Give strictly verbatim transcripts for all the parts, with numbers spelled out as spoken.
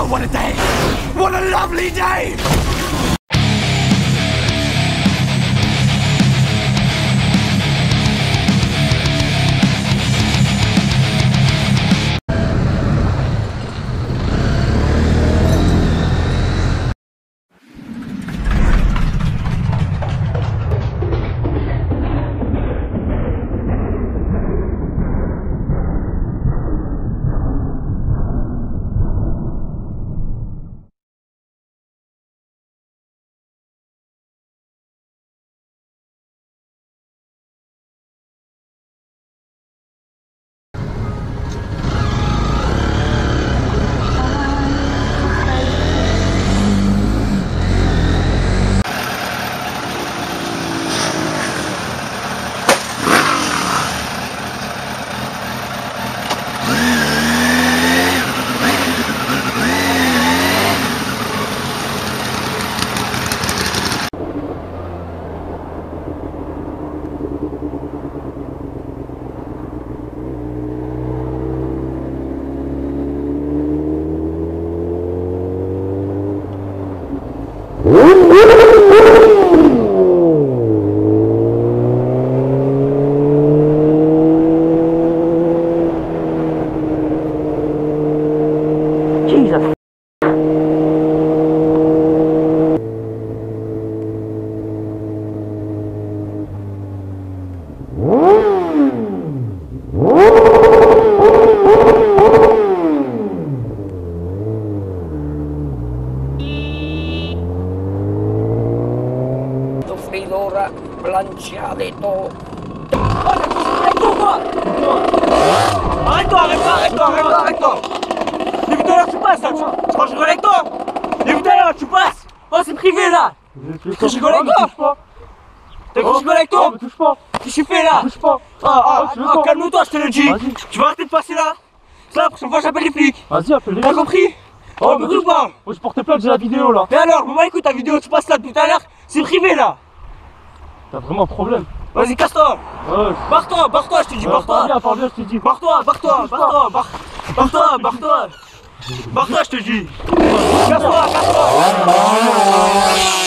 Oh, what a day! What a lovely day! Jesus. Freidora blancheadito. Arrête-toi, arrête-toi, arrête-toi, arrête-toi, arrête-toi. Depuis tout à l'heure tu passes là, tu crois que je rigole avec toi? Depuis tout à l'heure tu passes. Oh c'est privé là. Je rigole avec toi. T'as cru que je rigole avec toi? Touche pas. Qu'est-ce que tu fais là? Touche pas. Ah ah ah, calme-toi, je te le dis. Tu vas arrêter de passer là. Ça la prochaine fois j'appelle les flics. Vas-y, appelle les T'as compris? Oh mais ou pas? Moi je portais plainte, j'ai la vidéo là. Et alors, bah écoute ta vidéo, tu passes là tout à l'heure, c'est privé là. T'as vraiment un problème. Vas-y, casse-toi. Ouais. Barre-toi, barre-toi, je te dis, Euh, barre-toi. Parle bien, parle bien, je te dis. Barre-toi, barre-toi, barre-toi, barre- barre-toi, barre-toi. Barre-toi, je te dis. Casse-toi, casse-toi.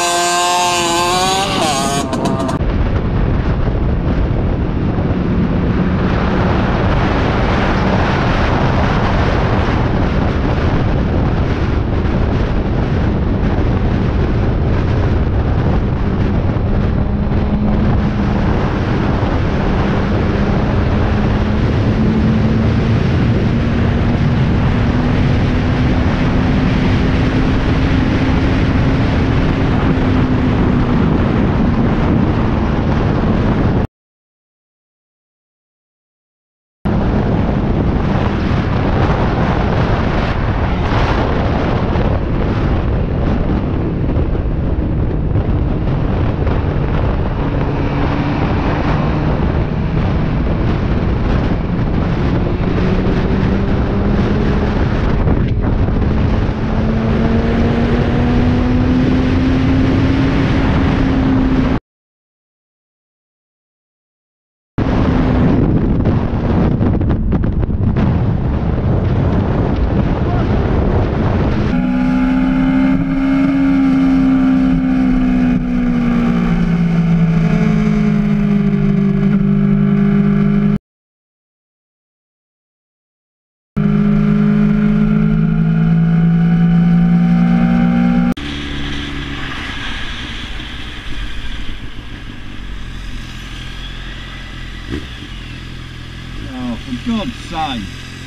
Oh, for God's sake.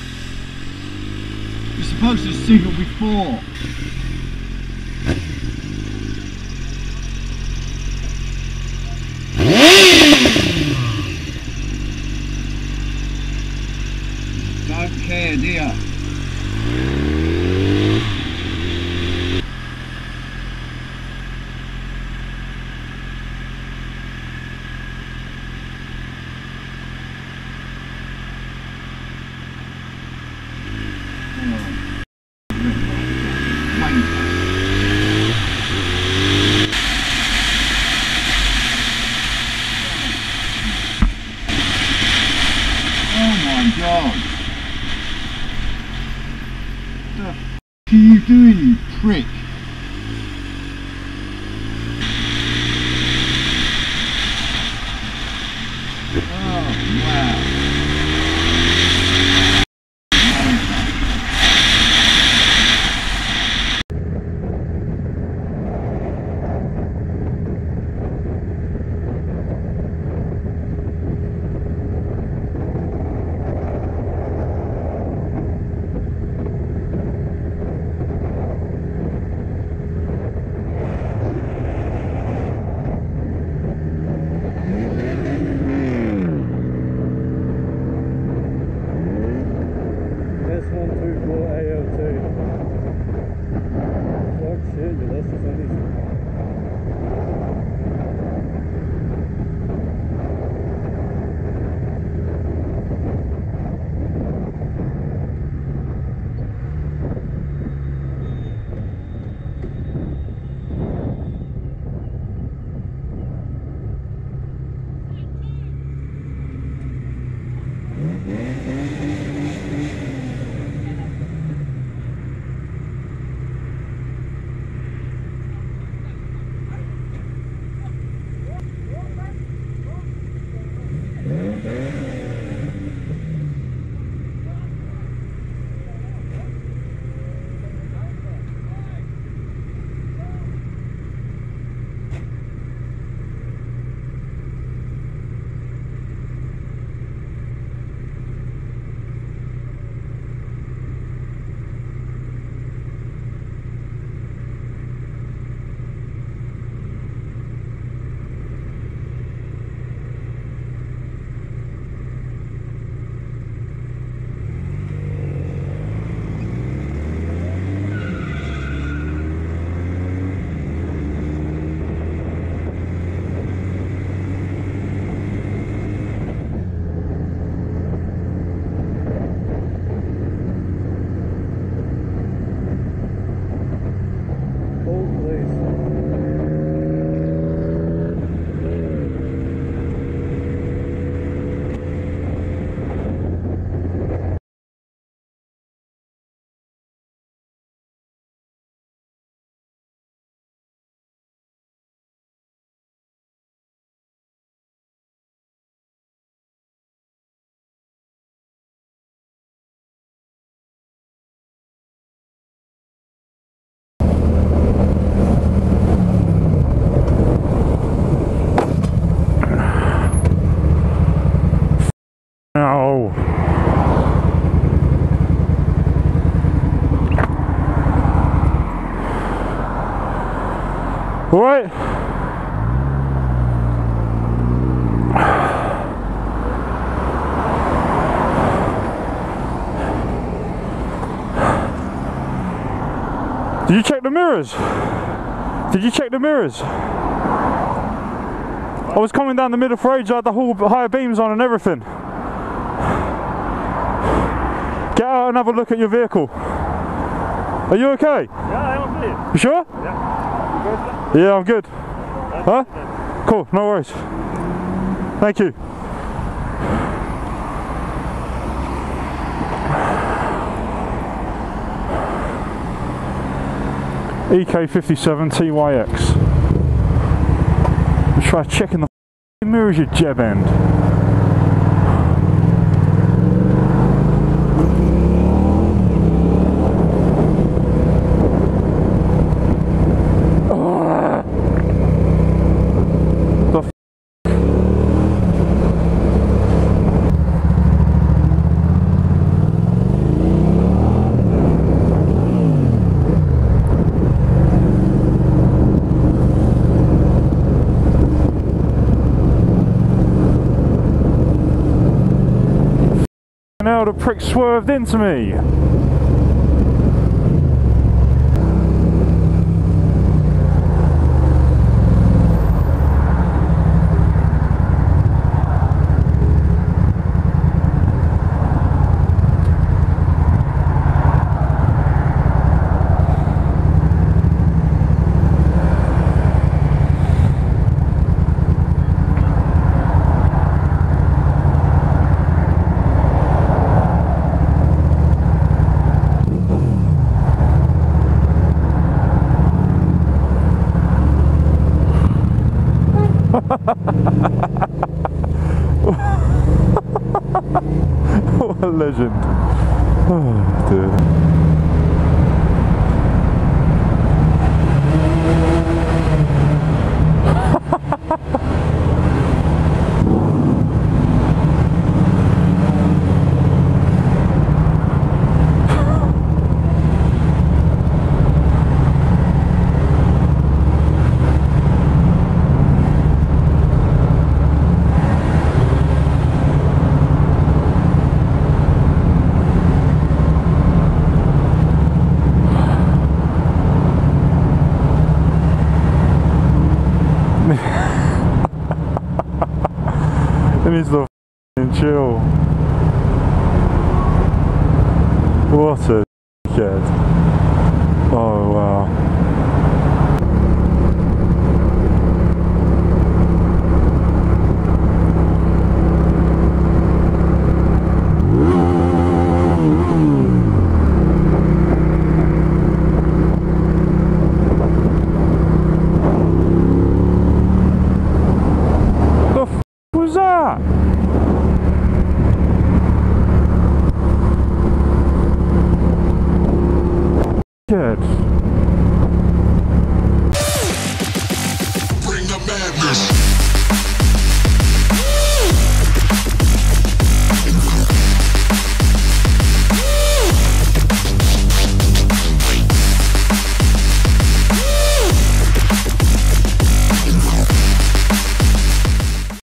You're supposed to signal before. Don't care, do you? Oh my God. are you doing, you prick? Oh, wow. No. What? Did you check the mirrors? Did you check the mirrors? I was coming down the middle for ages, I had the whole higher beams on and everything. Get out and have a look at your vehicle. Are you okay? Yeah, I'm okay. You sure? Yeah. Yeah, I'm good. Huh? Cool, no worries. Thank you. E K fifty-seven T Y X. Let's try checking the mirrors, you jeb end. Now the prick swerved into me. What a legend. Oh dear. It needs to f***ing chill. What a dickhead. Oh wow. What was that? Good.